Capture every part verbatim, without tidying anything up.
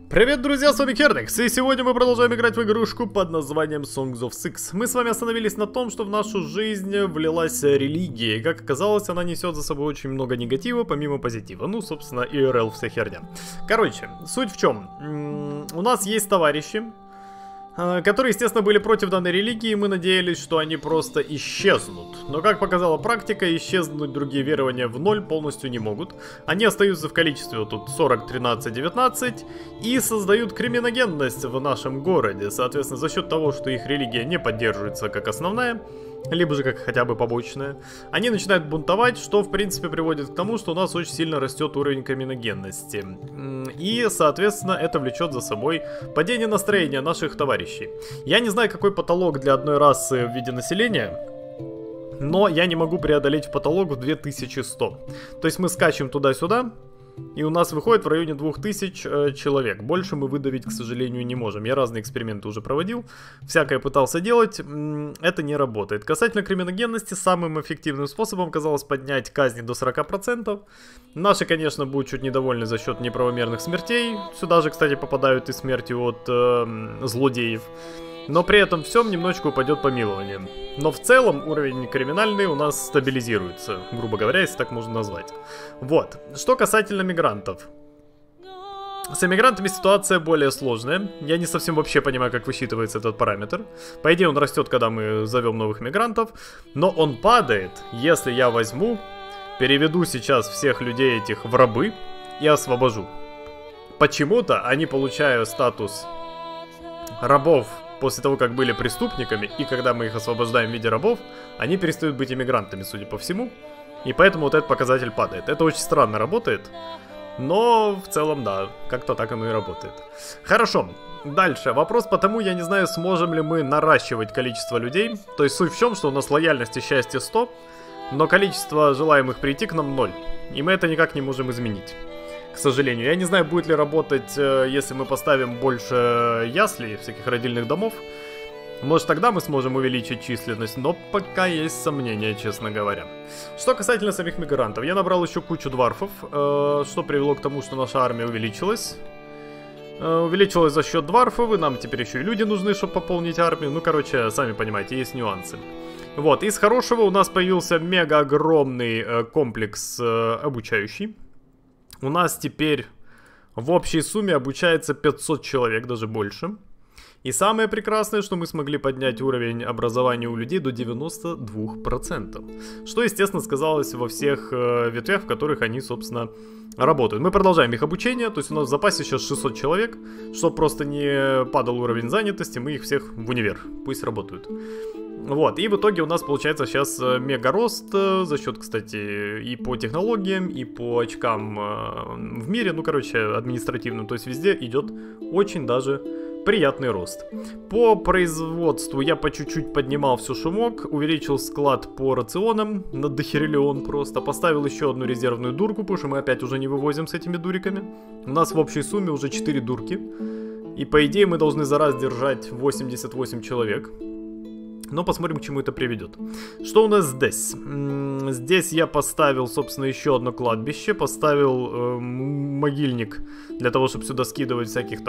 Привет, друзья, с вами Кердекс, и сегодня мы продолжаем играть в игрушку под названием Songs of Six. Мы с вами остановились на том, что в нашу жизнь влилась религия, и как оказалось, она несет за собой очень много негатива, помимо позитива. Ну, собственно, ай ар эл вся херня. Короче, суть в чем? У нас есть товарищи, которые, естественно, были против данной религии, и мы надеялись, что они просто исчезнут. Но, как показала практика, исчезнуть другие верования в ноль полностью не могут. Они остаются в количестве вот тут сорок, тринадцать, девятнадцать и создают криминогенность в нашем городе. Соответственно, за счет того, что их религия не поддерживается как основная, либо же как хотя бы побочная, они начинают бунтовать, что в принципе приводит к тому, что у нас очень сильно растет уровень криминогенности. И, соответственно, это влечет за собой падение настроения наших товарищей. Я не знаю, какой потолок для одной расы в виде населения, но я не могу преодолеть потолок в две тысячи сто. То есть мы скачем туда-сюда, и у нас выходит в районе двух тысяч э, человек. Больше мы выдавить, к сожалению, не можем. Я разные эксперименты уже проводил, всякое пытался делать, это не работает. Касательно криминогенности, самым эффективным способом казалось поднять казни до сорока процентов. Наши, конечно, будут чуть недовольны за счет неправомерных смертей. Сюда же, кстати, попадают и смерти от э, злодеев. Но при этом всем немножечко упадет помилование. Но в целом уровень криминальный у нас стабилизируется, грубо говоря, если так можно назвать. Вот. Что касательно мигрантов. С эмигрантами ситуация более сложная. Я не совсем вообще понимаю, как высчитывается этот параметр. По идее, он растет, когда мы зовем новых мигрантов. Но он падает, если я возьму, переведу сейчас всех людей этих в рабы и освобожу. Почему-то они получают статус рабов после того, как были преступниками, и когда мы их освобождаем в виде рабов, они перестают быть иммигрантами, судя по всему. И поэтому вот этот показатель падает. Это очень странно работает, но в целом, да, как-то так оно и работает. Хорошо, дальше. Вопрос потому, я не знаю, сможем ли мы наращивать количество людей. То есть суть в чем, что у нас лояльность и счастье сто, но количество желаемых прийти к нам ноль. И мы это никак не можем изменить. К сожалению. Я не знаю, будет ли работать, если мы поставим больше яслей, всяких родильных домов. Может, тогда мы сможем увеличить численность, но пока есть сомнения, честно говоря. Что касательно самих мигрантов, я набрал еще кучу дварфов, что привело к тому, что наша армия увеличилась. Увеличилась за счет дварфов, и нам теперь еще и люди нужны, чтобы пополнить армию. Ну, короче, сами понимаете, есть нюансы. Вот, из хорошего у нас появился мега огромный комплекс обучающий. У нас теперь в общей сумме обучается пятьсот человек, даже больше. И самое прекрасное, что мы смогли поднять уровень образования у людей до девяноста двух процентов. Что, естественно, сказалось во всех э, ветвях, в которых они, собственно, работают. Мы продолжаем их обучение, то есть у нас в запасе сейчас шестьсот человек. Чтобы просто не падал уровень занятости, мы их всех в универ, пусть работают. Вот, и в итоге у нас получается сейчас мега рост за счет, кстати, и по технологиям, и по очкам э, в мире, ну, короче, административным, то есть везде идет очень даже приятный рост. По производству я по чуть-чуть поднимал все, что мог, увеличил склад по рационам на дохериллион просто, поставил еще одну резервную дурку, потому что мы опять уже не вывозим с этими дуриками. У нас в общей сумме уже четыре дурки, и по идее мы должны за раз держать восемьдесят восемь человек. Но посмотрим, к чему это приведет. Что у нас здесь? Здесь я поставил, собственно, еще одно кладбище. Поставил э, могильник для того, чтобы сюда скидывать всяких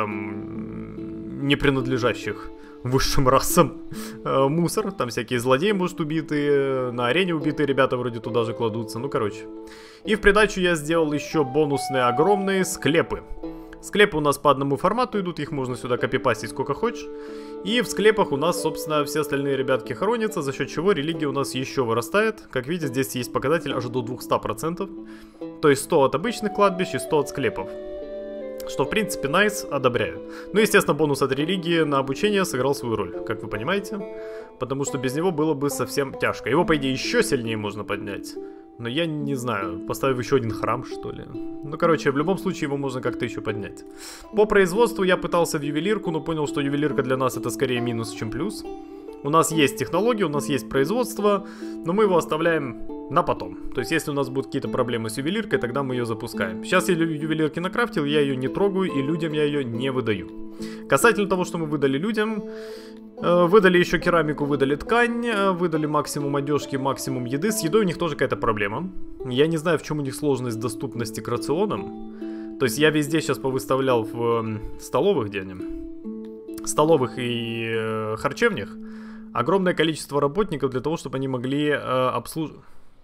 там не принадлежащих высшим расам э, мусор. Там всякие злодеи, может, убитые. На арене убитые ребята вроде туда же кладутся. Ну, короче. И в придачу я сделал еще бонусные огромные склепы. Склепы у нас по одному формату идут, их можно сюда копипастить сколько хочешь. И в склепах у нас, собственно, все остальные ребятки хоронятся, за счет чего религия у нас еще вырастает. Как видите, здесь есть показатель аж до двухсот процентов. То есть сто от обычных кладбищ и сто от склепов. Что, в принципе, найс, одобряю. Ну, естественно, бонус от религии на обучение сыграл свою роль, как вы понимаете. Потому что без него было бы совсем тяжко. Его, по идее, еще сильнее можно поднять. Но я не знаю, поставив еще один храм, что ли. Ну, короче, в любом случае его можно как-то еще поднять. По производству я пытался в ювелирку, но понял, что ювелирка для нас это скорее минус, чем плюс. У нас есть технологии, у нас есть производство, но мы его оставляем на потом. То есть, если у нас будут какие-то проблемы с ювелиркой, тогда мы ее запускаем. Сейчас я ювелирки накрафтил, я ее не трогаю, и людям я ее не выдаю. Касательно того, что мы выдали людям, выдали еще керамику, выдали ткань, выдали максимум одежки, максимум еды. С едой у них тоже какая-то проблема. Я не знаю, в чем у них сложность доступности к рационам. То есть я везде сейчас повыставлял в э, столовых, где они? Столовых и э, харчевнях огромное количество работников для того, чтобы они могли э, обслуживать...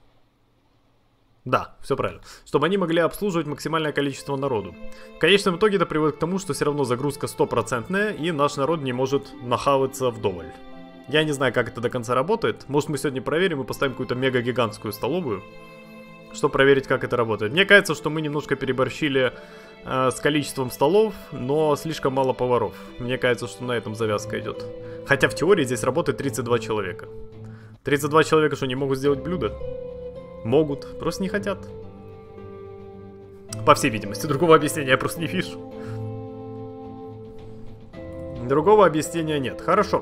Да, все правильно. Чтобы они могли обслуживать максимальное количество народу. В конечном итоге это приводит к тому, что все равно загрузка стопроцентная, и наш народ не может нахаваться вдоволь. Я не знаю, как это до конца работает. Может, мы сегодня проверим и поставим какую-то мега-гигантскую столовую, чтобы проверить, как это работает. Мне кажется, что мы немножко переборщили э, с количеством столов, но слишком мало поваров. Мне кажется, что на этом завязка идет. Хотя в теории здесь работает тридцать два человека. тридцать два человека что, не могут сделать блюдо? Могут, просто не хотят. По всей видимости, другого объяснения я просто не вижу. Другого объяснения нет. Хорошо.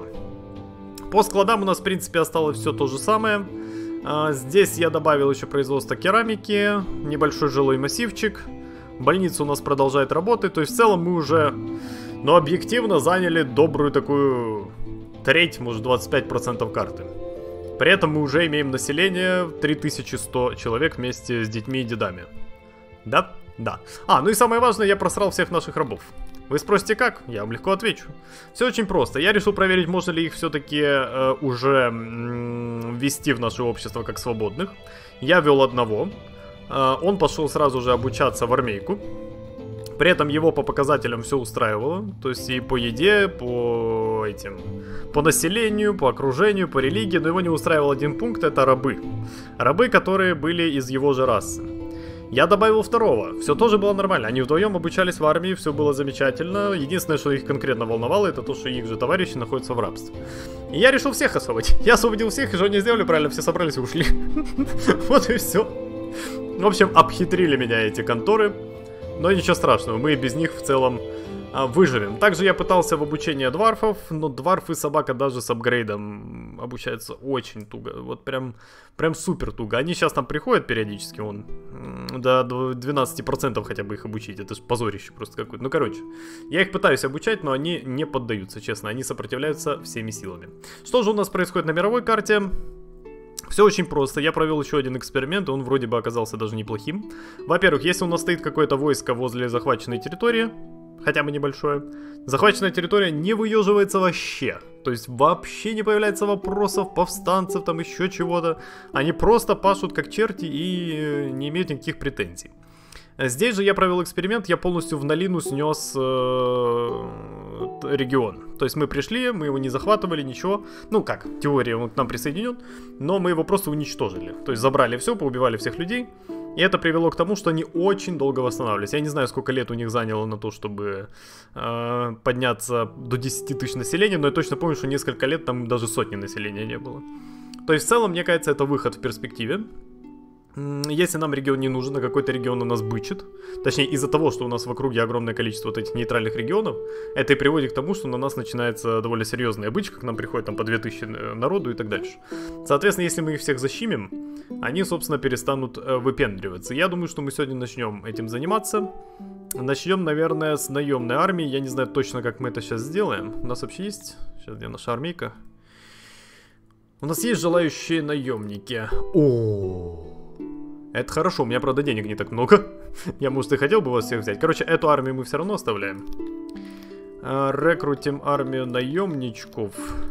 По складам у нас, в принципе, осталось все то же самое. А, здесь я добавил еще производство керамики, небольшой жилой массивчик. Больница у нас продолжает работать. То есть в целом мы уже, ну, объективно заняли добрую такую треть, может, двадцать пять процентов карты. При этом мы уже имеем население три тысячи сто человек вместе с детьми и дедами. Да? Да. А, ну и самое важное, я просрал всех наших рабов. Вы спросите как? Я вам легко отвечу. Все очень просто. Я решил проверить, можно ли их все-таки э, уже м- ввести в наше общество как свободных. Я ввел одного. Э, он пошел сразу же обучаться в армейку. При этом его по показателям все устраивало. То есть и по еде, по этим... По населению, по окружению, по религии. Но его не устраивал один пункт, это рабы. Рабы, которые были из его же расы. Я добавил второго. Все тоже было нормально. Они вдвоем обучались в армии, все было замечательно. Единственное, что их конкретно волновало, это то, что их же товарищи находятся в рабстве. И я решил всех освободить. Я освободил всех, и что они сделали правильно? Все собрались и ушли. Вот и все. В общем, обхитрили меня эти конторы. Но ничего страшного, мы без них в целом а, выживем. Также я пытался в обучении дварфов, но дварф и собака даже с апгрейдом обучаются очень туго. Вот прям, прям супер туго. Они сейчас там приходят периодически, он до двенадцати процентов хотя бы их обучить. Это же позорище просто какое-то. Ну короче, я их пытаюсь обучать, но они не поддаются, честно. Они сопротивляются всеми силами. Что же у нас происходит на мировой карте? Все очень просто. Я провел еще один эксперимент, и он вроде бы оказался даже неплохим. Во-первых, если у нас стоит какое-то войско возле захваченной территории, хотя бы небольшое, захваченная территория не выеживается вообще. То есть вообще не появляется вопросов, повстанцев, там еще чего-то. Они просто пашут как черти и не имеют никаких претензий. Здесь же я провел эксперимент, я полностью в нулину снес э, регион. То есть мы пришли, мы его не захватывали, ничего. Ну как, в теории он к нам присоединен, но мы его просто уничтожили. То есть забрали все, поубивали всех людей. И это привело к тому, что они очень долго восстанавливались. Я не знаю, сколько лет у них заняло на то, чтобы э, подняться до десяти тысяч населения, но я точно помню, что несколько лет там даже сотни населения не было. То есть в целом, мне кажется, это выход в перспективе. Если нам регион не нужен, а какой-то регион у нас бычит, точнее из-за того, что у нас в округе огромное количество вот этих нейтральных регионов, это и приводит к тому, что на нас начинается довольно серьезная бычка, к нам приходит там по две тысячи народу и так дальше. Соответственно, если мы их всех защимим, они, собственно, перестанут э, выпендриваться. Я думаю, что мы сегодня начнем этим заниматься. Начнем, наверное, с наемной армии. Я не знаю точно, как мы это сейчас сделаем. У нас вообще есть... Сейчас, где наша армейка? У нас есть желающие наемники. О. Это хорошо, у меня, правда, денег не так много. Я, может, и хотел бы вас всех взять. Короче, эту армию мы все равно оставляем. А, рекрутим армию наемничков.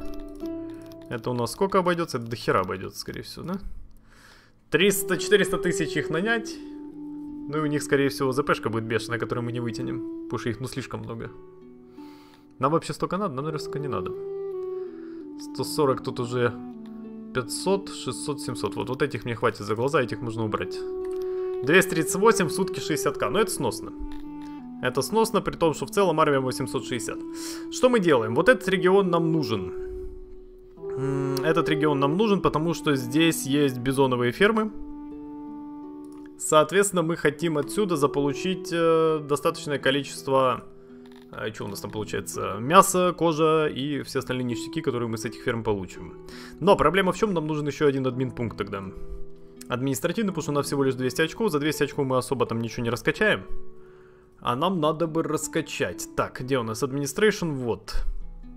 Это у нас сколько обойдется? Это до хера обойдется, скорее всего, да? триста-четыреста тысяч их нанять. Ну и у них, скорее всего, ЗПшка будет бешеная, которую мы не вытянем. Потому что их, ну, слишком много. Нам вообще столько надо? Нам, наверное, столько не надо. сто сорок тут уже... пятьсот, шестьсот, семьсот. Вот, вот этих мне хватит за глаза, этих нужно убрать. двести тридцать восемь, в сутки шестьдесят тысяч. Но это сносно. Это сносно, при том, что в целом армия восемьсот шестьдесят. Что мы делаем? Вот этот регион нам нужен. Этот регион нам нужен, потому что здесь есть бизоновые фермы. Соответственно, мы хотим отсюда заполучить э, достаточное количество... А что у нас там получается? Мясо, кожа и все остальные ништяки, которые мы с этих ферм получим. Но проблема в чем? Нам нужен еще один админпункт тогда. Административный, потому что у нас всего лишь двести очков. За двести очков мы особо там ничего не раскачаем. А нам надо бы раскачать. Так, где у нас Administration? Вот.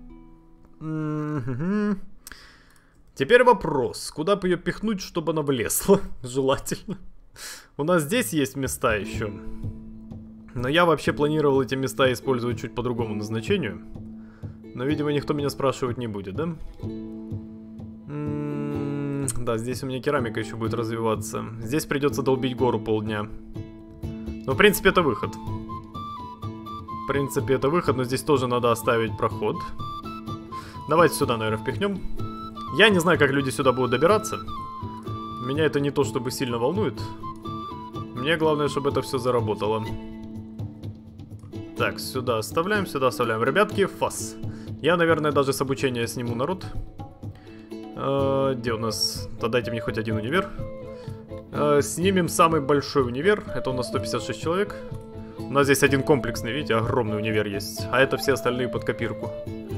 Mm-hmm. Теперь вопрос. Куда бы ее пихнуть, чтобы она влезла? Желательно. У нас здесь есть места еще. Но я вообще планировал эти места использовать чуть по другому назначению. Но, видимо, никто меня спрашивать не будет, да? М-м- да, здесь у меня керамика еще будет развиваться. Здесь придется долбить гору полдня. Но, в принципе, это выход. В принципе, это выход, но здесь тоже надо оставить проход. Давайте сюда, наверное, впихнем. Я не знаю, как люди сюда будут добираться. Меня это не то, чтобы сильно волнует. Мне главное, чтобы это все заработало. Так, сюда оставляем, сюда оставляем. Ребятки, фас. Я, наверное, даже с обучения сниму народ. Э, где у нас? Да дайте мне хоть один универ. Э, снимем самый большой универ. Это у нас сто пятьдесят шесть человек. У нас здесь один комплексный, видите, огромный универ есть. А это все остальные под копирку.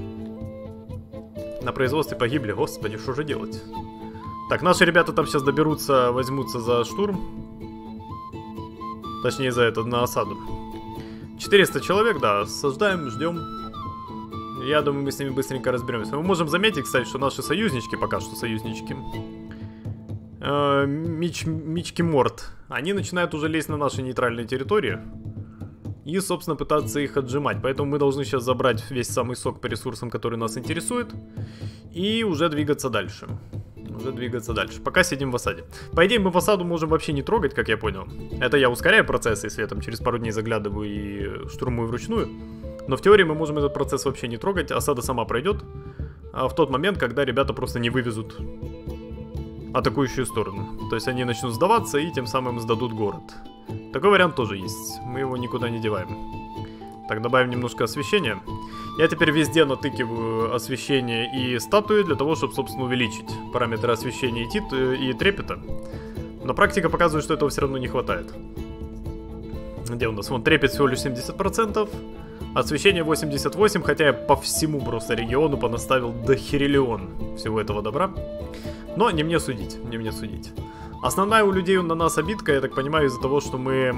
На производстве погибли, господи, что же делать? Так, наши ребята там сейчас доберутся, возьмутся за штурм. Точнее, за это, на осаду. четыреста человек, да, осаждаем, ждем. Я думаю, мы с ними быстренько разберемся. Мы можем заметить, кстати, что наши союзнички, пока что союзнички, э, Мич, Мички Морт, они начинают уже лезть на наши нейтральные территории. И, собственно, пытаться их отжимать. Поэтому мы должны сейчас забрать весь самый сок по ресурсам, который нас интересует. И уже двигаться дальше. Уже двигаться дальше. Пока сидим в осаде. По идее, мы в осаду можем вообще не трогать, как я понял. Это я ускоряю процесс, если я там через пару дней заглядываю и штурмую вручную. Но в теории мы можем этот процесс вообще не трогать. Осада сама пройдет. А в тот момент, когда ребята просто не вывезут атакующую сторону. То есть они начнут сдаваться и тем самым сдадут город. Такой вариант тоже есть. Мы его никуда не деваем. Так, добавим немножко освещения. Я теперь везде натыкиваю освещение и статуи для того, чтобы, собственно, увеличить параметры освещения и, тит и трепета. Но практика показывает, что этого все равно не хватает. Где у нас? Вон трепет всего лишь семьдесят процентов. Освещение восемьдесят восемь процентов, хотя я по всему просто региону понаставил дохериллион всего этого добра. Но не мне судить, не мне судить. Основная у людей на нас обидка, я так понимаю, из-за того, что мы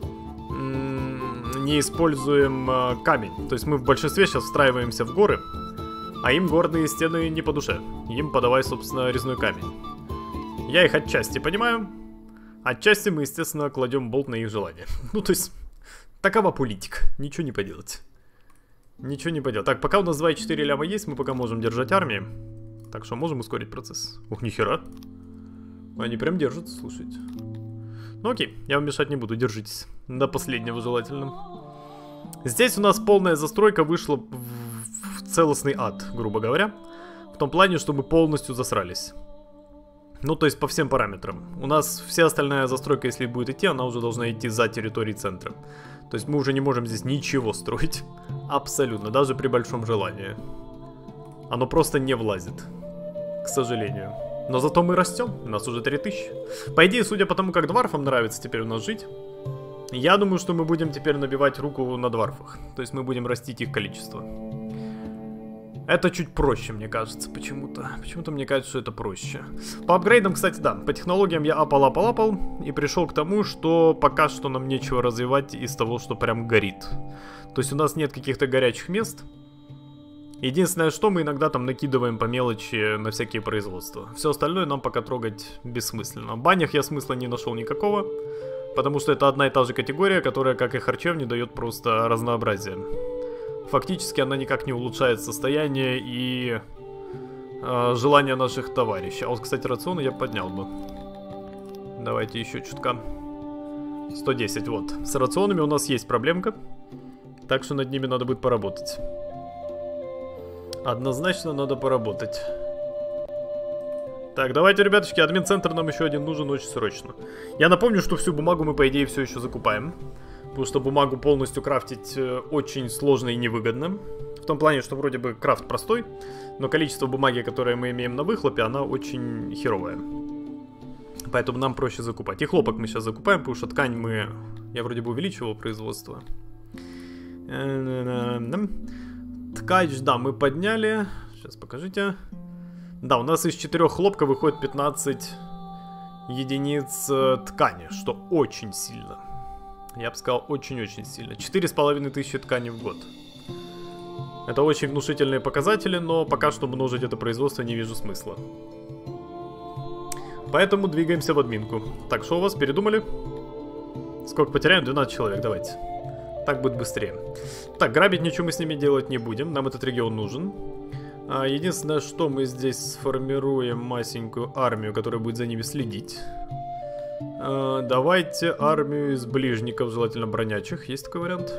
не используем э, камень. То есть мы в большинстве сейчас встраиваемся в горы, а им горные стены не по душе. Им подавай, собственно, резной камень. Я их отчасти понимаю. Отчасти мы, естественно, кладем болт на их желание. Ну, то есть, такова политика. Ничего не поделать. Ничего не поделать. Так, пока у нас два и четыре ляма есть, мы пока можем держать армии. Так что можем ускорить процесс. Ух, нихера. Они прям держатся, слушайте. Ну окей, я вам мешать не буду, держитесь. До последнего желательно. Здесь у нас полная застройка вышла в, в целостный ад, грубо говоря. В том плане, что мы полностью засрались. Ну, то есть по всем параметрам. У нас вся остальная застройка, если будет идти, она уже должна идти за территорией центра. То есть мы уже не можем здесь ничего строить. Абсолютно, даже при большом желании. Оно просто не влазит. К сожалению. Но зато мы растем, у нас уже три тысячи. По идее, судя по тому, как дварфам нравится теперь у нас жить, я думаю, что мы будем теперь набивать руку на дварфах. То есть мы будем растить их количество. Это чуть проще, мне кажется, почему-то. Почему-то мне кажется, что это проще. По апгрейдам, кстати, да, по технологиям я апал-апал-апал и пришел к тому, что пока что нам нечего развивать из того, что прям горит. То есть у нас нет каких-то горячих мест. Единственное, что мы иногда там накидываем по мелочи на всякие производства. Все остальное нам пока трогать бессмысленно. В банях я смысла не нашел никакого, потому что это одна и та же категория, которая, как и харчевни, дает просто разнообразие. Фактически она никак не улучшает состояние и э, желание наших товарищей. А вот, кстати, рационы я поднял бы. Давайте еще чутка. сто десять, вот. С рационами у нас есть проблемка, так что над ними надо будет поработать. Однозначно надо поработать. Так, давайте, ребяточки, админ-центр нам еще один нужен очень срочно. Я напомню, что всю бумагу мы, по идее, все еще закупаем. Потому что бумагу полностью крафтить очень сложно и невыгодно. В том плане, что вроде бы крафт простой, но количество бумаги, которое мы имеем на выхлопе, она очень херовая. Поэтому нам проще закупать. И хлопок мы сейчас закупаем, потому что ткань мы... Я вроде бы увеличивал производство. Ткач, да, мы подняли. Сейчас покажите. Да, у нас из четырех хлопка выходит пятнадцать единиц ткани, что очень сильно. Я бы сказал, очень-очень сильно. четыре с половиной тысячи ткани в год. Это очень внушительные показатели, но пока что множить это производство не вижу смысла. Поэтому двигаемся в админку. Так, что у вас, передумали? Сколько потеряем? двенадцать человек, давайте. Так будет быстрее. Так, грабить ничего мы с ними делать не будем. Нам этот регион нужен. А, единственное, что мы здесь сформируем масенькую армию, которая будет за ними следить. А, давайте армию из ближников, желательно бронячих. Есть такой вариант?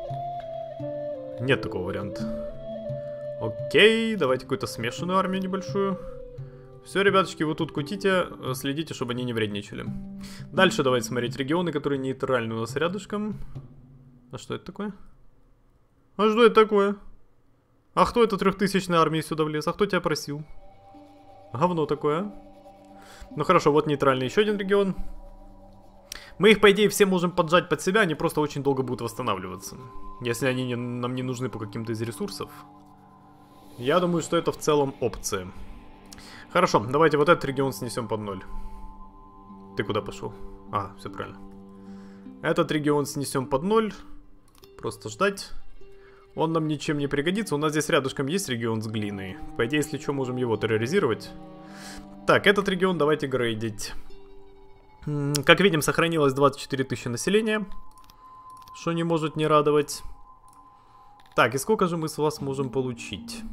Нет такого варианта. Окей, давайте какую-то смешанную армию небольшую. Все, ребяточки, вот тут кутите, следите, чтобы они не вредничали. Дальше давайте смотреть регионы, которые нейтральны у нас рядышком. А что это такое? А что это такое? А кто это трехтысячной армии сюда влез? А кто тебя просил? Говно такое. Ну хорошо, вот нейтральный еще один регион. Мы их, по идее, все можем поджать под себя, они просто очень долго будут восстанавливаться. Если они не, нам не нужны по каким-то из ресурсов. Я думаю, что это в целом опция. Хорошо, давайте вот этот регион снесем под ноль. Ты куда пошел? А, все правильно. Этот регион снесем под ноль. Просто ждать. Он нам ничем не пригодится. У нас здесь рядышком есть регион с глиной. По идее, если что, можем его терроризировать. Так, этот регион давайте грейдить. Как видим, сохранилось двадцать четыре тысячи населения. Что не может не радовать. Так, и сколько же мы с вас можем получить?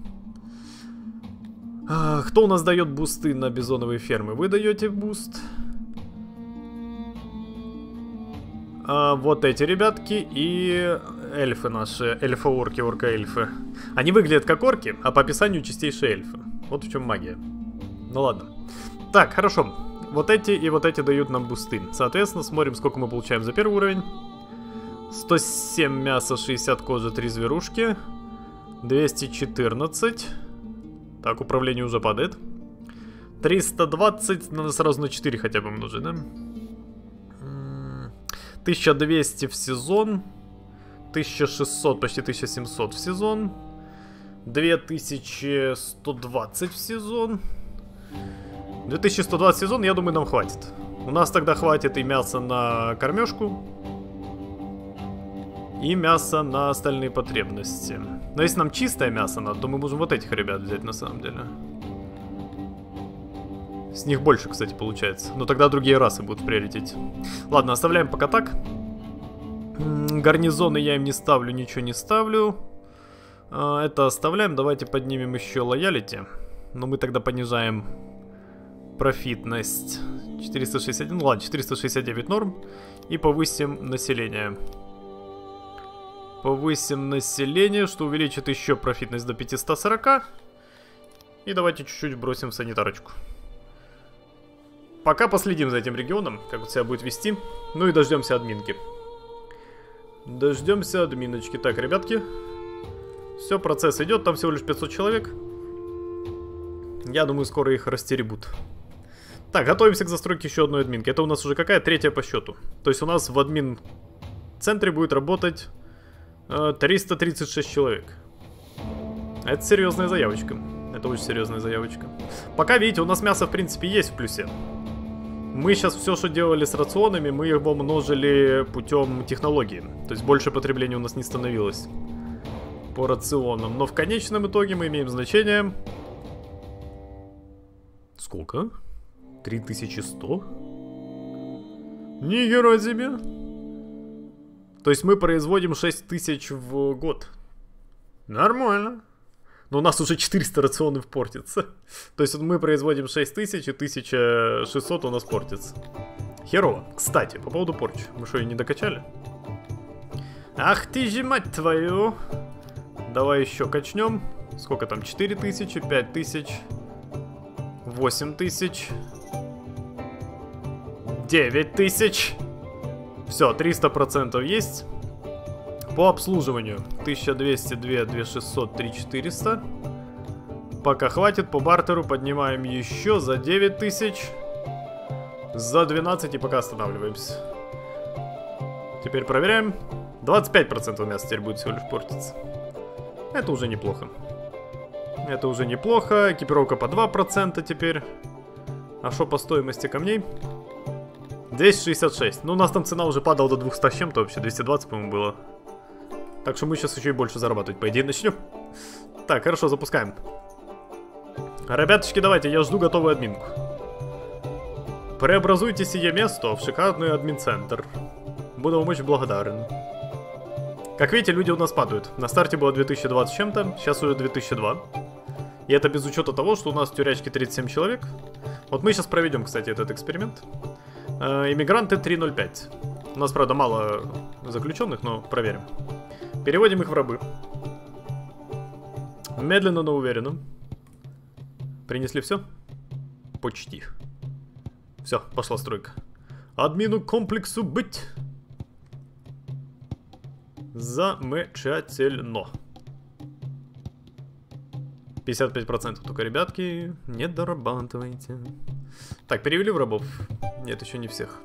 А, кто у нас дает бусты на бизоновые фермы? Вы даете буст. А, вот эти ребятки и эльфы наши. Эльфа-орки, орка-эльфы. Они выглядят как орки, а по описанию чистейшие эльфы. Вот в чем магия. Ну ладно. Так, хорошо. Вот эти и вот эти дают нам бусты. Соответственно, смотрим, сколько мы получаем за первый уровень. сто семь мяса, шестьдесят кожи, три зверушки. двести четырнадцать. Так, управление уже падает. триста двадцать, надо сразу на четыре хотя бы умножить, да? тысяча двести в сезон. тысяча шестьсот, почти тысяча семьсот в сезон. две тысячи сто двадцать в сезон. две тысячи сто двадцать в сезон, я думаю, нам хватит. У нас тогда хватит и мяса на кормежку, и мясо на остальные потребности. Но если нам чистое мясо надо, то мы можем вот этих ребят взять на самом деле. С них больше, кстати, получается. Но тогда другие расы будут в приоритете. Ладно, оставляем пока так. Гарнизоны я им не ставлю, ничего не ставлю. Это оставляем. Давайте поднимем еще лоялити. Но мы тогда понижаем профитность. четыреста шестьдесят один, ну ладно, четыреста шестьдесят девять норм. И повысим население. Повысим население, что увеличит еще профитность до пятисот сорока. И давайте чуть-чуть бросим в санитарочку. Пока последим за этим регионом, как он себя будет вести. Ну и дождемся админки. Дождемся админочки. Так, ребятки. Все, процесс идет, там всего лишь пятьсот человек. Я думаю, скоро их растеребут. Так, готовимся к застройке еще одной админки. Это у нас уже какая? Третья по счету. То есть у нас в админ-центре будет работать э, триста тридцать шесть человек. Это серьезная заявочка. Это очень серьезная заявочка. Пока, видите, у нас мясо, в принципе, есть в плюсе. Мы сейчас все, что делали с рационами, мы его множили путем технологии. То есть больше потребления у нас не становилось по рационам. Но в конечном итоге мы имеем значение... Сколько? три тысячи сто? Нихера себе! То есть мы производим шесть тысяч в год. Нормально. Но у нас уже четыреста рационов портится. То есть мы производим шесть тысяч, и тысяча шестьсот у нас портится. Херово. Кстати, по поводу порчи. Мы что, ее не докачали? Ах ты же мать твою. Давай еще качнем. Сколько там? четыре тысячи, пять тысяч, восемь тысяч, девять тысяч. Все, триста процентов есть. По обслуживанию тысяча двести, две, две шестьсот, три четыреста. Пока хватит. По бартеру поднимаем еще за девять тысяч. За двенадцать и пока останавливаемся. Теперь проверяем. двадцать пять процентов мяса теперь будет всего лишь портиться. Это уже неплохо. Это уже неплохо. Экипировка по два процента теперь. А что по стоимости камней? двести шестьдесят шесть. Ну, у нас там цена уже падала до двухсот с чем-то вообще. двести двадцать, по-моему, было. Так что мы сейчас еще и больше зарабатывать, по идее, начнем. Так, хорошо, запускаем. Ребяточки, давайте, я жду готовую админку. Преобразуйте сие место в шикарный админ-центр. Буду вам очень благодарен. Как видите, люди у нас падают. На старте было две тысячи двадцать с чем-то, сейчас уже две тысячи два. И это без учета того, что у нас в тюрячке тридцать семь человек. Вот мы сейчас проведем, кстати, этот эксперимент. Э, иммигранты три ноль пять. У нас, правда, мало заключенных, но проверим. Переводим их в рабы. Медленно, но уверенно. Принесли все? Почти. Все, пошла стройка. Админу комплексу быть. Замечательно. пятьдесят пять процентов только, ребятки, не дорабатывайте. Так, перевели в рабов? Нет, еще не всех.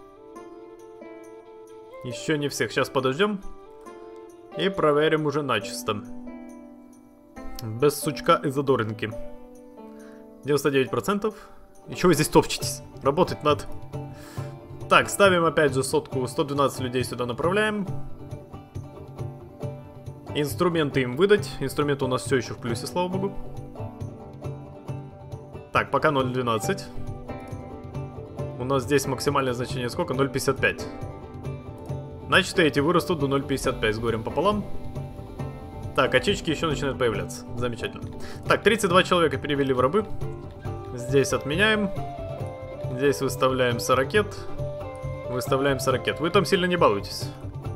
Еще не всех. Сейчас подождем. И проверим уже начисто. Без сучка и задоринки. девяносто девять процентов. И чего вы здесь топчетесь? Работать надо. Так, ставим опять же сотку. сто двенадцать людей сюда направляем. Инструменты им выдать. Инструменты у нас все еще в плюсе, слава богу. Так, пока ноль двенадцать. У нас здесь максимальное значение сколько? ноль пятьдесят пять. Значит, эти вырастут до ноль пятьдесят пять с горем пополам. Так, очечки еще начинают появляться. Замечательно. Так, тридцать два человека перевели в рабы. Здесь отменяем. Здесь выставляем сорокет. Выставляем сорокет. Вы там сильно не балуйтесь.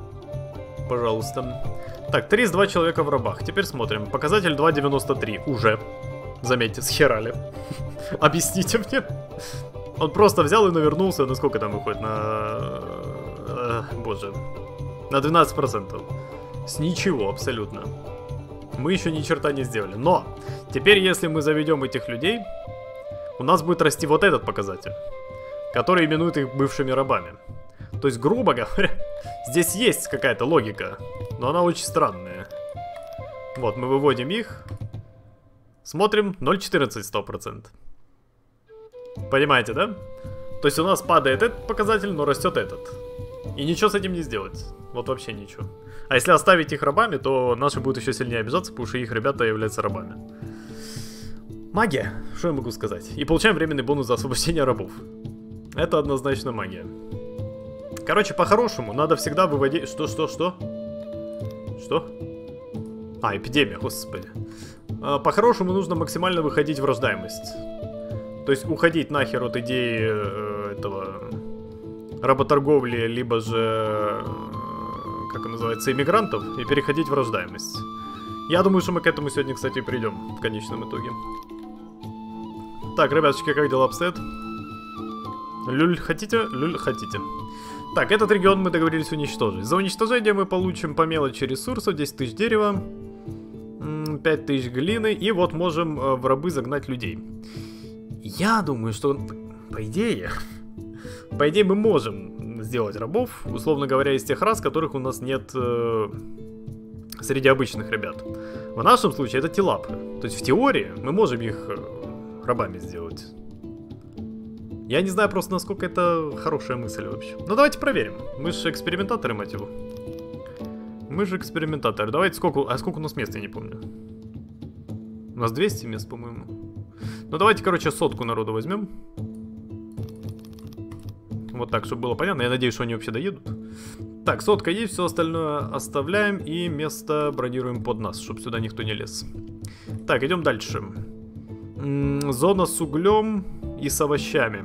Пожалуйста. Так, тридцать два человека в рабах. Теперь смотрим. Показатель два девяносто три. Уже. Заметьте, схерали. Объясните мне. Он просто взял и навернулся. На сколько там выходит? На... Боже. На двенадцать процентов. С ничего абсолютно. Мы еще ни черта не сделали. Но, теперь если мы заведем этих людей, у нас будет расти вот этот показатель, который именует их бывшими рабами. То есть, грубо говоря, здесь есть какая-то логика, но она очень странная. Вот, мы выводим их. Смотрим, ноль четырнадцать сто процентов. Понимаете, да? То есть у нас падает этот показатель, но растет этот. И ничего с этим не сделать. Вот вообще ничего. А если оставить их рабами, то наши будут еще сильнее обижаться, потому что их ребята являются рабами. Магия, что я могу сказать. И получаем временный бонус за освобождение рабов. Это однозначно магия. Короче, по-хорошему, надо всегда выводить... Что, что, что? Что? А, эпидемия, господи. По-хорошему нужно максимально выходить в рождаемость. То есть уходить нахер от идеи э, этого... работорговли, либо же... как он называется, иммигрантов, и переходить в рождаемость. Я думаю, что мы к этому сегодня, кстати, придем в конечном итоге. Так, ребяточки, как дела обстоят? Люль хотите? Люль хотите. Так, этот регион мы договорились уничтожить. За уничтожение мы получим по мелочи ресурсов, десять тысяч дерева, пять тысяч глины, и вот можем в рабы загнать людей. Я думаю, что, по идее, по идее мы можем сделать рабов, условно говоря, из тех рас, которых у нас нет э, среди обычных ребят. В нашем случае это тилапы. То есть в теории мы можем их рабами сделать. Я не знаю просто, насколько это хорошая мысль вообще. Ну давайте проверим. Мы же экспериментаторы, мать его. Мы же экспериментаторы. Давайте сколько... А сколько у нас мест, я не помню. У нас двести мест, по-моему. Ну давайте, короче, сотку народу возьмем. Вот так, чтобы было понятно. Я надеюсь, что они вообще доедут. Так, сотка есть, все остальное оставляем. И место бронируем под нас, чтобы сюда никто не лез. Так, идем дальше. М-м, зона с углем и с овощами.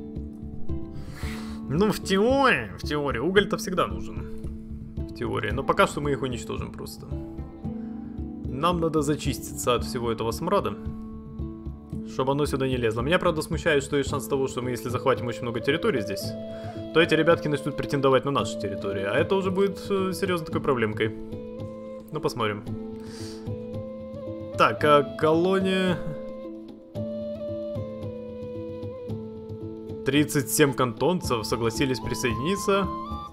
Ну, в теории, в теории. Уголь-то всегда нужен. В теории. Но пока что мы их уничтожим просто. Нам надо зачиститься от всего этого смрада, чтобы оно сюда не лезло. Меня, правда, смущает, что есть шанс того, что мы, если захватим очень много территорий здесь, то эти ребятки начнут претендовать на нашу территорию. А это уже будет э, серьезной такой проблемкой. Ну, посмотрим. Так, а колония... тридцать семь кантонцев согласились присоединиться.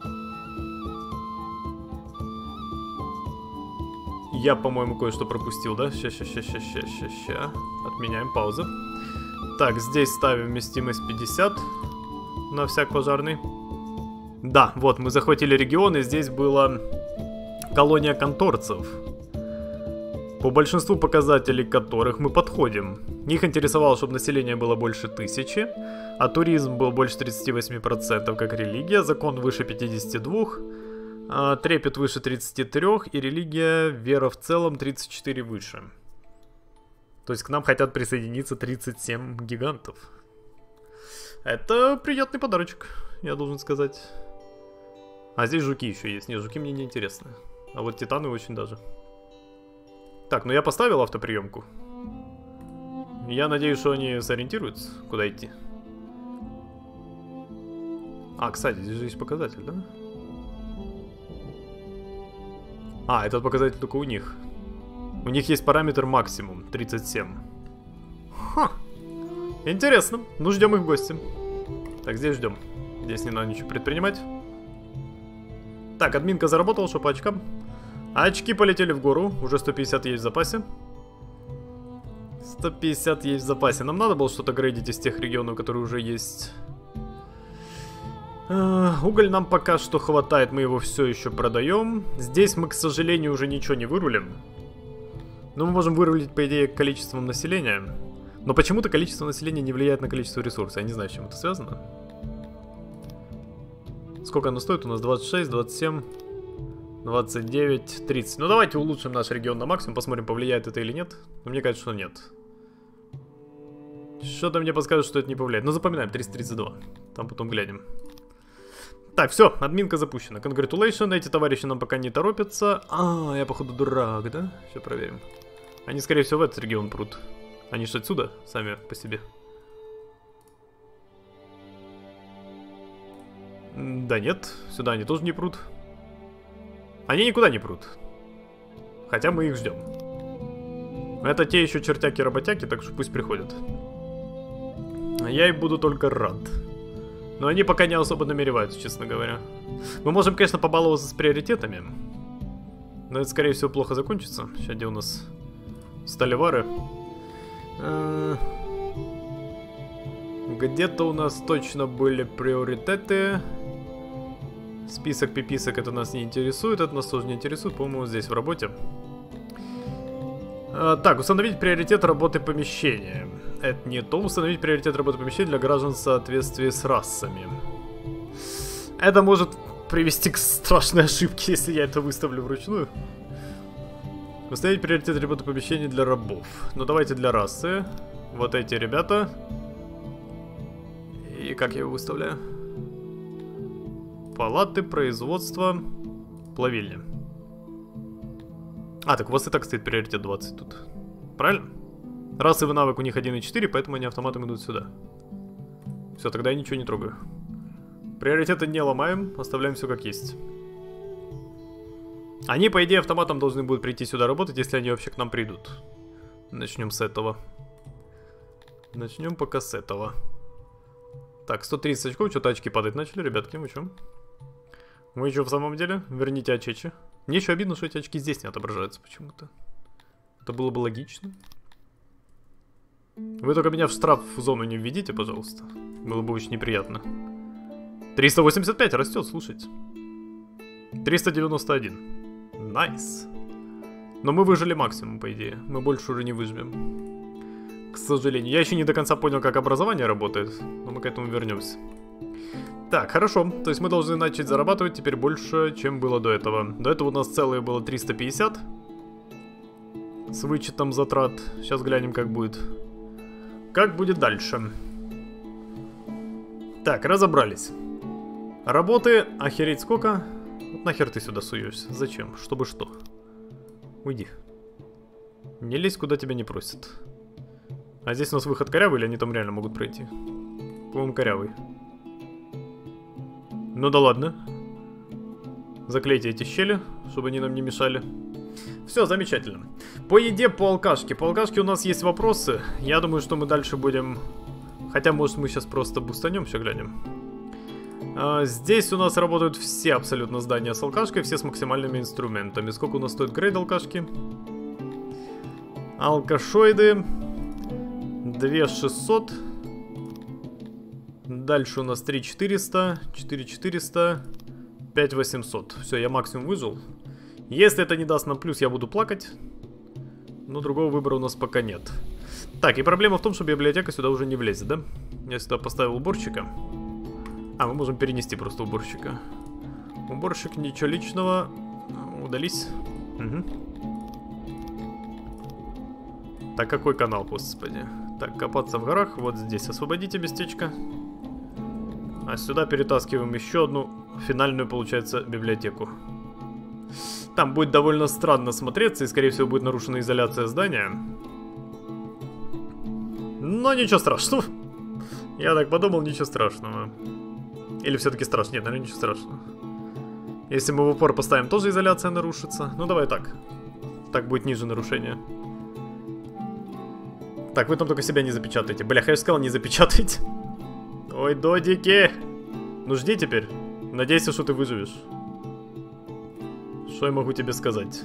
Я, по-моему, кое-что пропустил, да? Ща, ща, ща, ща, ща, ща, ща. Отменяем, пауза. Так, здесь ставим вместимость пятьдесят на всяк пожарный. Да, вот, мы захватили регион, и здесь была колония конторцев, по большинству показателей которых мы подходим. Их интересовало, чтобы население было больше тысячи, а туризм был больше тридцати восьми процентов, как религия, закон выше пятидесяти двух, А, трепет выше тридцати трёх, и религия, вера в целом тридцать четыре выше. То есть к нам хотят присоединиться тридцать семь гигантов. Это приятный подарочек, я должен сказать. А здесь жуки еще есть. Нет, жуки мне не интересны. А вот титаны очень даже. Так, ну я поставил автоприемку. Я надеюсь, что они сориентируются, куда идти. А, кстати, здесь же есть показатель, да? А, этот показатель только у них. У них есть параметр максимум, тридцать семь. Ха. Интересно. Ну, ждем их в гости. Так, здесь ждем. Здесь не надо ничего предпринимать. Так, админка заработала, что по очкам. А очки полетели в гору. Уже сто пятьдесят есть в запасе. сто пятьдесят есть в запасе. Нам надо было что-то грейдить из тех регионов, которые уже есть. Уголь нам пока что хватает, мы его все еще продаем. Здесь мы, к сожалению, уже ничего не вырулим. Но мы можем вырулить, по идее, количеством населения. Но почему-то количество населения не влияет на количество ресурсов. Я не знаю, с чем это связано. Сколько оно стоит? У нас двадцать шесть, двадцать семь, двадцать девять, тридцать. Ну давайте улучшим наш регион на максимум, посмотрим, повлияет это или нет. Но мне кажется, что нет. Что-то мне подскажет, что это не повлияет. Но запоминаем, триста тридцать два. Там потом глянем. Так, все, админка запущена. Congratulations, эти товарищи нам пока не торопятся. А, я походу дурак, да? Все проверим. Они, скорее всего, в этот регион прут. Они же отсюда, сами по себе. Да нет, сюда они тоже не прут. Они никуда не прут. Хотя мы их ждем. Это те еще чертяки-работяки, так что пусть приходят. Я им буду только рад. Но они пока не особо намереваются, честно говоря. Мы можем, конечно, побаловаться с приоритетами. Но это, скорее всего, плохо закончится. Сейчас где у нас сталевары? Где-то у нас точно были приоритеты. Список пиписок это нас не интересует. Это нас тоже не интересует. По-моему, здесь в работе. А, так, установить приоритет работы помещения. Это не то. Установить приоритет работы помещения для граждан в соответствии с расами. Это может привести к страшной ошибке, если я это выставлю вручную. Установить приоритет работы помещения для рабов. Ну давайте для расы. Вот эти ребята. И как я его выставляю? Палаты, производство, плавильня. А, так у вас и так стоит приоритет двадцать тут. Правильно? Расовый навык у них один и четыре, поэтому они автоматом идут сюда. Все, тогда я ничего не трогаю. Приоритеты не ломаем, оставляем все как есть. Они, по идее, автоматом должны будут прийти сюда работать, если они вообще к нам придут. Начнем с этого. Начнем пока с этого. Так, сто тридцать очков, что-то очки падать начали, ребятки, вы что? Вы что в самом деле? Верните очечи. Мне еще обидно, что эти очки здесь не отображаются почему-то. Это было бы логично. Вы только меня в штраф в зону не введите, пожалуйста. Было бы очень неприятно. триста восемьдесят пять растет, слушайте. триста девяносто один. Найс. Но мы выжили максимум, по идее. Мы больше уже не выжмем. К сожалению. Я еще не до конца понял, как образование работает. Но мы к этому вернемся. Так, хорошо. То есть мы должны начать зарабатывать теперь больше, чем было до этого. До этого у нас целое было триста пятьдесят. С вычетом затрат. Сейчас глянем, как будет. Как будет дальше. Так, разобрались. Работы, охереть сколько? Вот нахер ты сюда суешься? Зачем? Чтобы что? Уйди. Не лезь, куда тебя не просят. А здесь у нас выход корявый, или они там реально могут пройти? По-моему, корявый. Ну да ладно. Заклейте эти щели, чтобы они нам не мешали. Все, замечательно. По еде, по алкашке. По алкашке у нас есть вопросы. Я думаю, что мы дальше будем... Хотя, может, мы сейчас просто бустанем, все глянем. А, здесь у нас работают все абсолютно здания с алкашкой, все с максимальными инструментами. Сколько у нас стоит грейд алкашки? Алкашоиды. две тысячи шестьсот. Дальше у нас три тысячи четыреста, четыре тысячи четыреста, пять тысяч восемьсот. Все, я максимум выжил. Если это не даст нам плюс, я буду плакать. Но другого выбора у нас пока нет. Так, и проблема в том, что библиотека сюда уже не влезет, да? Я сюда поставил уборщика. А, мы можем перенести просто уборщика. Уборщик, ничего личного. Удались. Угу. Так, какой канал, господи? Так, копаться в горах. Вот здесь освободите местечко. А сюда перетаскиваем еще одну финальную, получается, библиотеку. Там будет довольно странно смотреться, и, скорее всего, будет нарушена изоляция здания. Но ничего страшного. Я так подумал, ничего страшного. Или все-таки страшно? Нет, наверное, ничего страшного. Если мы в упор поставим, тоже изоляция нарушится. Ну, давай так. Так будет ниже нарушения. Так, вы там только себя не запечатаете. Бля, я же сказал, не запечатайте. Ой, додики. Ну, жди теперь. Надейся, что ты выживешь. Что я могу тебе сказать?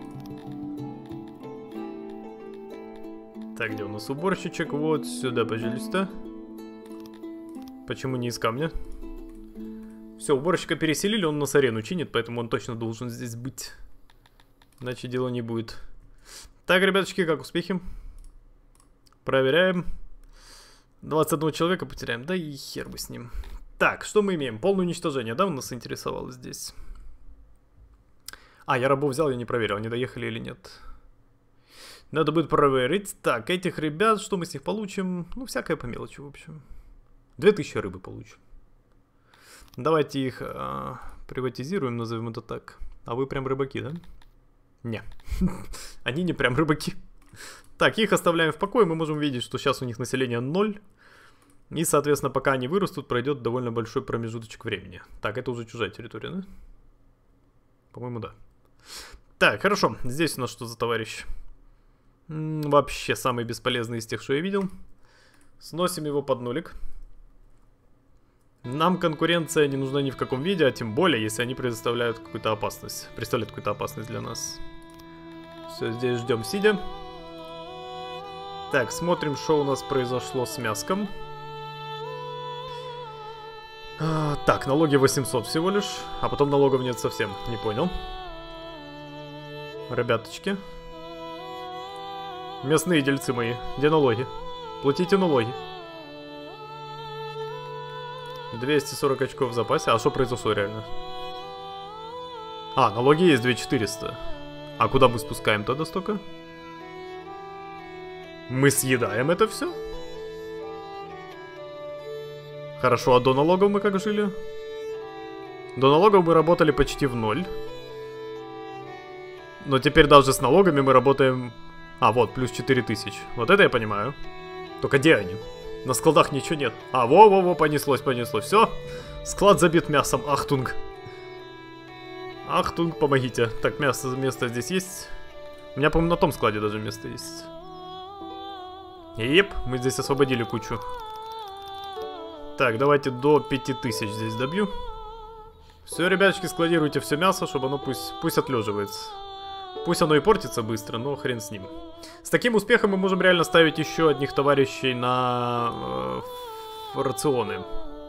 Так, где у нас уборщичек? Вот сюда, пожалуйста. Почему не из камня? Все, уборщика переселили, он нас арену чинит, поэтому он точно должен здесь быть. Иначе дела не будет. Так, ребяточки, как успехи? Проверяем. двадцать одного человека потеряем. Да и хер бы с ним. Так, что мы имеем? Полное уничтожение, да, у нас интересовало здесь? А, я рабов взял, я не проверил, они доехали или нет. Надо будет проверить. Так, этих ребят, что мы с них получим? Ну, всякое по мелочи, в общем. две тысячи рыбы получим. Давайте их э, приватизируем, назовем это так. А вы прям рыбаки, да? Не. Они не прям рыбаки. Так, их оставляем в покое. Мы можем видеть, что сейчас у них население ноль. И, соответственно, пока они вырастут, пройдет довольно большой промежуточек времени. Так, это уже чужая территория, да? По-моему, да. Так, хорошо. Здесь у нас что за товарищ? М -м, вообще самый бесполезный из тех, что я видел. Сносим его под нулик. Нам конкуренция не нужна ни в каком виде, а тем более, если они предоставляют какую-то опасность. Представляют какую-то опасность для нас. Все, здесь ждем сидя. Так, смотрим, что у нас произошло с мяском. А, так, налоги восемьсот всего лишь. А потом налогов нет совсем. Не понял. Ребяточки. Местные дельцы мои. Где налоги? Платите налоги. двести сорок очков в запасе. А что произошло реально? А, налоги есть две тысячи четыреста. А куда мы спускаем тогда столько? Мы съедаем это все? Хорошо, а до налогов мы как жили? До налогов мы работали почти в ноль. Но теперь даже с налогами мы работаем... А, вот, плюс четыре тысячи. Вот это я понимаю. Только где они? На складах ничего нет. А, во-во-во, понеслось, понеслось. Все, склад забит мясом. Ахтунг. Ахтунг, помогите. Так, мясо, место здесь есть. У меня, по-моему, на том складе даже место есть. Еп, мы здесь освободили кучу. Так, давайте до пяти тысяч здесь добью. Все, ребяточки, складируйте все мясо, чтобы оно пусть, пусть отлеживается. Пусть оно и портится быстро, но хрен с ним. С таким успехом мы можем реально ставить еще одних товарищей на э, рационы.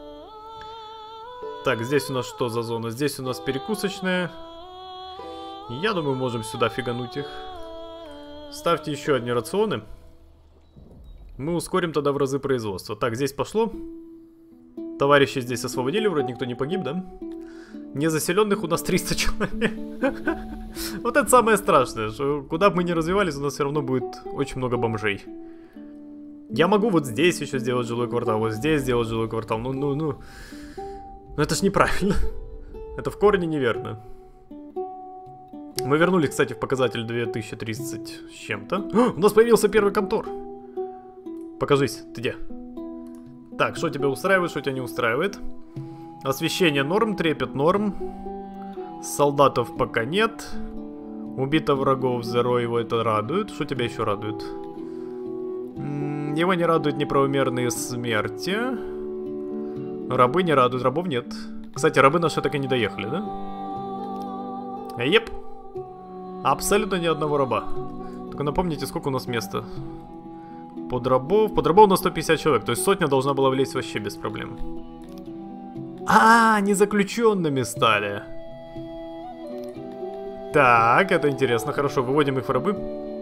Так, здесь у нас что за зона? Здесь у нас перекусочная. Я думаю, можем сюда фигануть их. Ставьте еще одни рационы. Мы ускорим тогда в разы производства. Так, здесь пошло. Товарищи здесь освободили, вроде никто не погиб, да? Незаселенных у нас триста человек. Вот это самое страшное, что куда бы мы ни развивались, у нас все равно будет очень много бомжей. Я могу вот здесь еще сделать жилой квартал, вот здесь сделать жилой квартал. Ну, ну, ну. Но это ж неправильно. Это в корне неверно. Мы вернулись, кстати, в показатель две тысячи тридцать с чем-то. У нас появился первый контор. Покажись, ты где? Так, что тебя устраивает, что тебя не устраивает? Освещение норм, трепет норм. Солдатов пока нет. Убито врагов, зеро, его это радует. Что тебя еще радует? М-м, его не радуют неправомерные смерти. Рабы не радуют, рабов нет. Кстати, рабы наши так и не доехали, да? Еп. Абсолютно ни одного раба. Только напомните, сколько у нас места. Под рабов. Под рабов у нас сто пятьдесят человек. То есть сотня должна была влезть вообще без проблем. А, они заключенными стали. Так, это интересно. Хорошо, выводим их в рабы.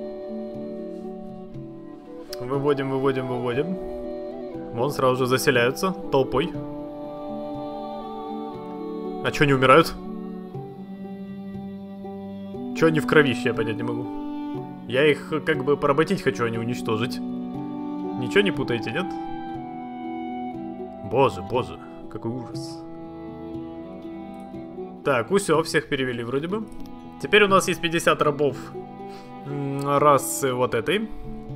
Выводим, выводим, выводим. Вон сразу же заселяются толпой. А чё, не умирают? Чё они в кровище, я понять не могу. Я их как бы поработить хочу, а не уничтожить. Ничего не путаете, нет? Боже, боже, какой ужас. Так, усё, всех перевели вроде бы. Теперь у нас есть пятьдесят рабов расы вот этой.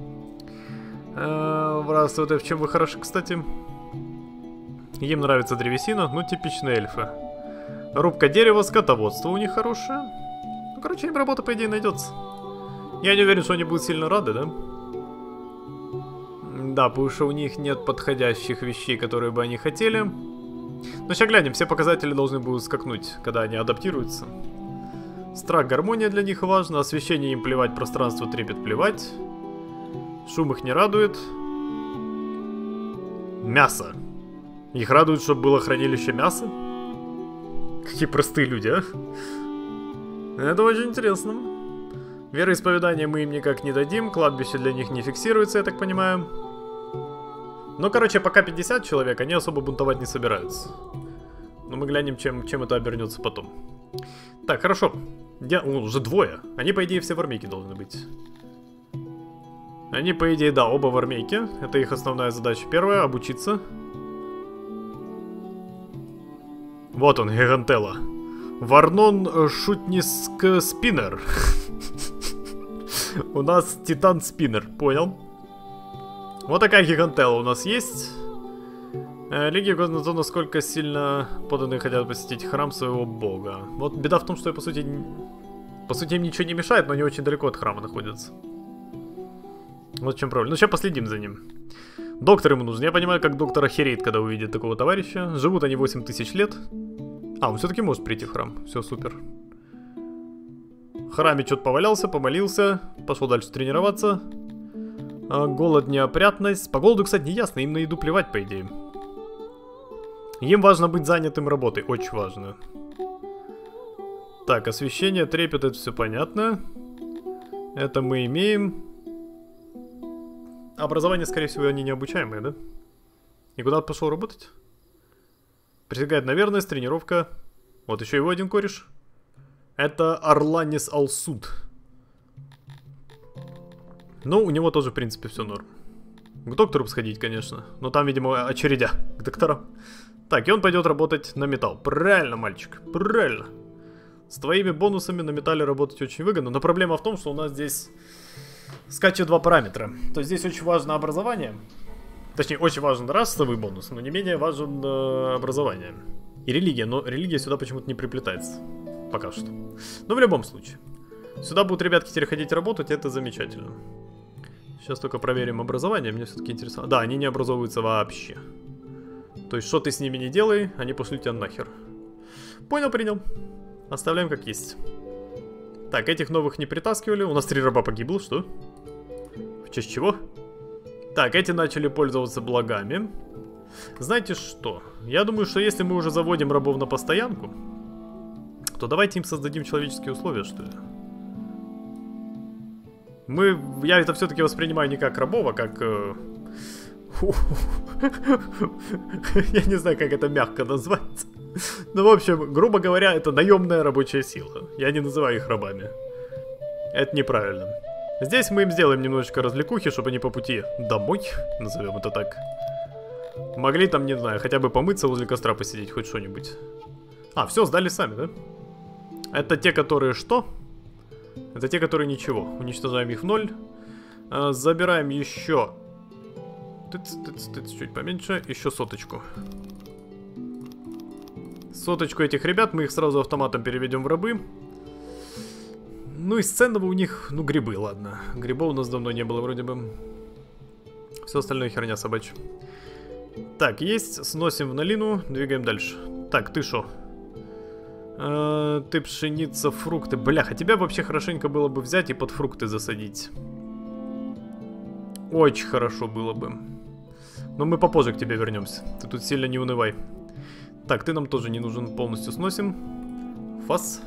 Э, в расы вот этой, в чем вы хороши, кстати. Им нравится древесина, ну типичные эльфы. Рубка дерева, скотоводство у них хорошее. Ну, короче, им работа, по идее, найдется. Я не уверен, что они будут сильно рады, да? Да, потому что у них нет подходящих вещей, которые бы они хотели. Ну, сейчас глянем, все показатели должны будут скакнуть, когда они адаптируются. Страх, гармония для них важно, освещение им плевать, пространство трепет плевать. Шум их не радует. Мясо. Их радует, чтобы было хранилище мяса? Какие простые люди, а? Это очень интересно. Вероисповедание мы им никак не дадим, кладбище для них не фиксируется, я так понимаю. Ну, короче, пока пятьдесят человек, они особо бунтовать не собираются. Но мы глянем, чем, чем это обернется потом. Так, хорошо. Я, о, уже двое. Они, по идее, все в армейке должны быть. Они, по идее, да, оба в армейке. Это их основная задача. Первая — обучиться. Вот он, Гигантелла. Варнон Шутниск Спиннер. У нас Титан Спиннер, понял. Вот такая Гигантелла у нас есть. Лиги указано на то, насколько сильно подданные хотят посетить храм своего бога. Вот беда в том, что я, по сути, по сути им ничего не мешает, но они очень далеко от храма находятся. Вот в чем проблема. Ну, сейчас последим за ним. Доктор ему нужен. Я понимаю, как доктор охереет, когда увидит такого товарища. Живут они восемь тысяч лет. А, он все-таки может прийти в храм. Все, супер. В храме что-то повалялся, помолился. Пошел дальше тренироваться. А, голод, неопрятность. По голоду, кстати, не ясно. Им на еду плевать, по идее. Им важно быть занятым работой. Очень важно. Так, освещение, трепет, это все понятно. Это мы имеем. Образование, скорее всего, они не обучаемые, да? И куда пошел работать? Присягает на верность, тренировка. Вот еще его один кореш. Это Орланис Алсуд. Ну, у него тоже, в принципе, все норм. К доктору сходить, конечно. Но там, видимо, очередя к докторам. Так, и он пойдет работать на металл. Правильно, мальчик, правильно. С твоими бонусами на металле работать очень выгодно. Но проблема в том, что у нас здесь скачет два параметра. То есть здесь очень важно образование. Точнее, очень важен расовый бонус, но не менее важен э, образование. И религия, но религия сюда почему-то не приплетается. Пока что. Но в любом случае. Сюда будут ребятки теперь ходить работать, это замечательно. Сейчас только проверим образование, мне все-таки интересно. Да, они не образовываются вообще. То есть, что ты с ними не делай, они пошлют тебя нахер. Понял, принял. Оставляем как есть. Так, этих новых не притаскивали. У нас три раба погибло, что? В честь чего? Так, эти начали пользоваться благами. Знаете что? Я думаю, что если мы уже заводим рабов на постоянку, то давайте им создадим человеческие условия, что ли. Мы... Я это все-таки воспринимаю не как рабов, а как... Э... Я не знаю, как это мягко назвать. Ну, в общем, грубо говоря, это наемная рабочая сила. Я не называю их рабами. Это неправильно. Здесь мы им сделаем немножечко развлекухи, чтобы они по пути домой, назовем это так, могли там, не знаю, хотя бы помыться возле костра, посидеть, хоть что-нибудь. А, все, сдали сами, да? Это те, которые что? Это те, которые ничего. Уничтожаем их в ноль. А, забираем еще... Тыц, тыц, тыц, чуть поменьше. Еще соточку. Соточку этих ребят. Мы их сразу автоматом переведем в рабы. Ну, из ценного у них, ну, грибы, ладно. Грибов у нас давно не было, вроде бы. Все остальное херня собачья. Так, есть. Сносим в налину. Двигаем дальше. Так, ты шо? Э, ты пшеница, фрукты. Бляха, тебя вообще хорошенько было бы взять и под фрукты засадить. Очень хорошо было бы. Но мы попозже к тебе вернемся. Ты тут сильно не унывай. Так, ты нам тоже не нужен. Полностью сносим. Фас.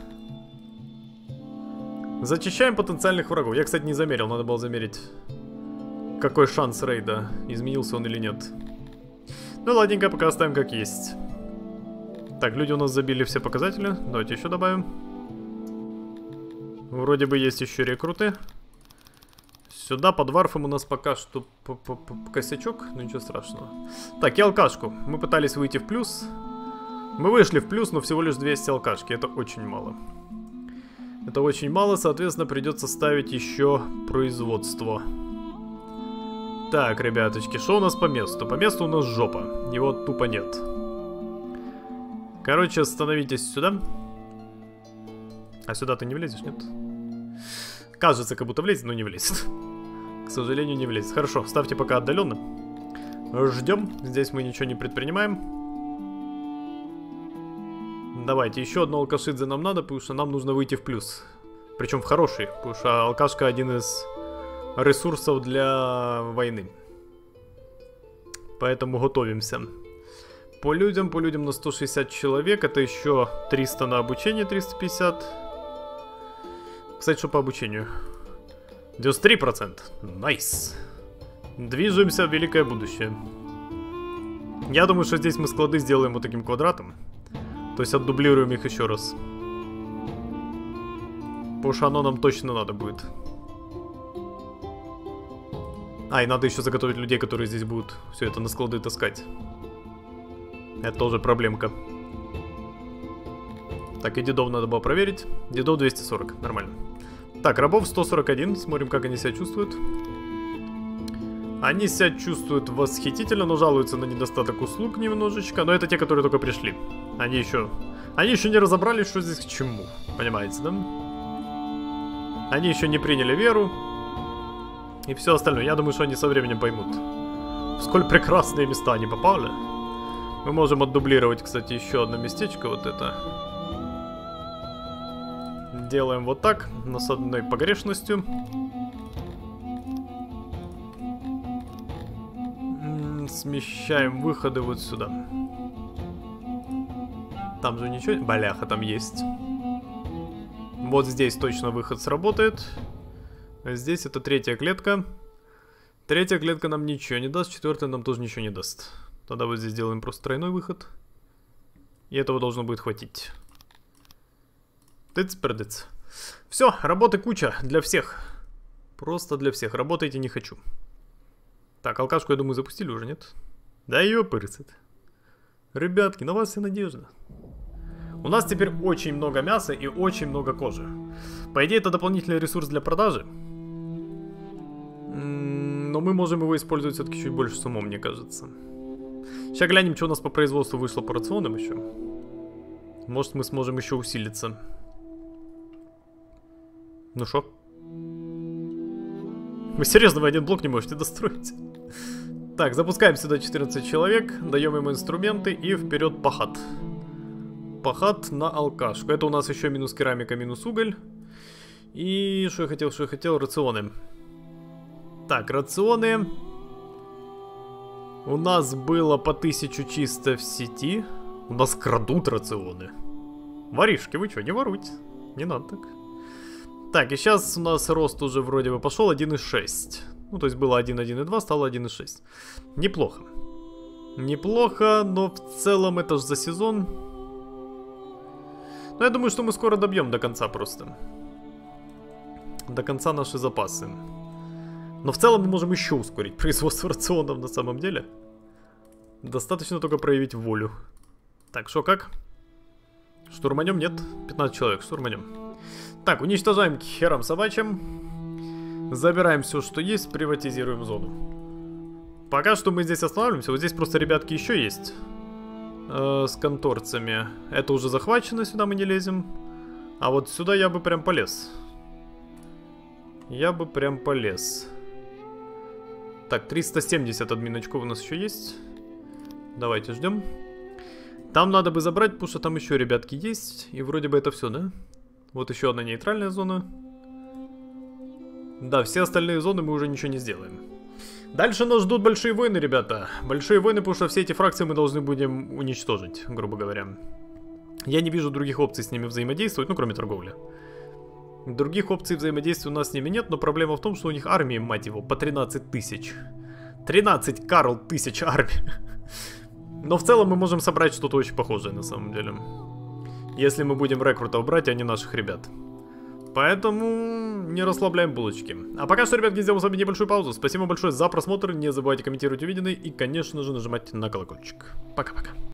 Зачищаем потенциальных врагов. Я, кстати, не замерил. Надо было замерить, какой шанс рейда. Изменился он или нет. Ну, ладненько, пока оставим как есть. Так, люди у нас забили все показатели. Давайте еще добавим. Вроде бы есть еще рекруты. Сюда под варфом у нас пока что косячок, но ничего страшного. Так, и алкашку. Мы пытались выйти в плюс. Мы вышли в плюс, но всего лишь двести алкашки. Это очень мало. Это очень мало, соответственно, придется ставить еще производство. Так, ребяточки, что у нас по месту? По месту у нас жопа. Его тупо нет. Короче, остановитесь сюда. А сюда ты не влезешь, нет? Кажется, как будто влезет, но не влезет. К сожалению, не влезет. Хорошо, ставьте пока отдаленно. Ждем. Здесь мы ничего не предпринимаем. Давайте, еще одну алкашидзе нам надо, потому что нам нужно выйти в плюс. Причем в хороший, потому что алкашка один из ресурсов для войны. Поэтому готовимся. По людям, по людям на сто шестьдесят человек. Это еще триста на обучение, триста пятьдесят. Кстати, что по обучению? девяносто три процента. Найс. Движемся в великое будущее. Я думаю, что здесь мы склады сделаем вот таким квадратом. То есть отдублируем их еще раз. Потому что оно нам точно надо будет. А, и надо еще заготовить людей, которые здесь будут все это на склады таскать. Это тоже проблемка. Так, и дедов надо было проверить. Дедов двести сорок, нормально. Так, рабов сто сорок один. Смотрим, как они себя чувствуют. Они себя чувствуют восхитительно, но жалуются на недостаток услуг немножечко. Но это те, которые только пришли. Они еще... Они еще не разобрались, что здесь к чему. Понимаете, да? Они еще не приняли веру. И все остальное. Я думаю, что они со временем поймут. В сколь прекрасные места они попали. Мы можем отдублировать, кстати, еще одно местечко. Вот это. Делаем вот так. Но с одной погрешностью. Смещаем выходы вот сюда. Там же ничего... Бляха, там есть. Вот здесь точно выход сработает. А здесь это третья клетка. Третья клетка нам ничего не даст. Четвертая нам тоже ничего не даст. Тогда вот здесь сделаем просто тройной выход. И этого должно будет хватить. Тыц-пердыц. Все, работы куча для всех. Просто для всех. Работайте не хочу. Так, алкашку, я думаю, запустили уже, нет? Да ёпырцет. Ребятки, на вас вся надежда. У нас теперь очень много мяса и очень много кожи. По идее, это дополнительный ресурс для продажи. Но мы можем его использовать все-таки чуть больше с умом, мне кажется. Сейчас глянем, что у нас по производству вышло по рационам еще. Может, мы сможем еще усилиться. Ну шо? Вы серьезно, вы один блок не можете достроить? Так, запускаем сюда четырнадцать человек, даем им инструменты и вперед пахат. Пахат на алкашку. Это у нас еще минус керамика, минус уголь. И что я хотел, что я хотел, рационы. Так, рационы. У нас было по тысячу чисто в сети. У нас крадут рационы. Воришки, вы что, не воруйте. Не надо так. Так, и сейчас у нас рост уже вроде бы пошел один и шесть. Ну, то есть было один, один и два, стало один и шесть. Неплохо. Неплохо, но в целом это же за сезон. Но я думаю, что мы скоро добьем до конца просто. До конца наши запасы. Но в целом мы можем еще ускорить производство рационов на самом деле. Достаточно только проявить волю. Так, что как? Штурманем? Нет. пятнадцать человек, штурманем. Так, уничтожаем к херам собачьим. Забираем все, что есть, приватизируем зону. Пока что мы здесь останавливаемся. Вот здесь просто ребятки еще есть. Э, с конторцами. Это уже захвачено, сюда мы не лезем. А вот сюда я бы прям полез. Я бы прям полез. Так, триста семьдесят админ очков у нас еще есть. Давайте ждем. Там надо бы забрать, потому что там еще ребятки есть. И вроде бы это все, да? Вот еще одна нейтральная зона. Да, все остальные зоны мы уже ничего не сделаем. Дальше нас ждут большие войны, ребята. Большие войны, потому что все эти фракции мы должны будем уничтожить, грубо говоря. Я не вижу других опций с ними взаимодействовать, ну, кроме торговли. Других опций взаимодействия у нас с ними нет, но проблема в том, что у них армии, мать его, по тринадцать тысяч. тринадцать, Карл, тысяч армий. Но в целом мы можем собрать что-то очень похожее, на самом деле. Если мы будем рекрутов брать, а не наших ребят. Поэтому не расслабляем булочки. А пока что, ребятки, сделаем с вами небольшую паузу. Спасибо большое за просмотр. Не забывайте комментировать увиденное и, конечно же, нажимать на колокольчик. Пока-пока.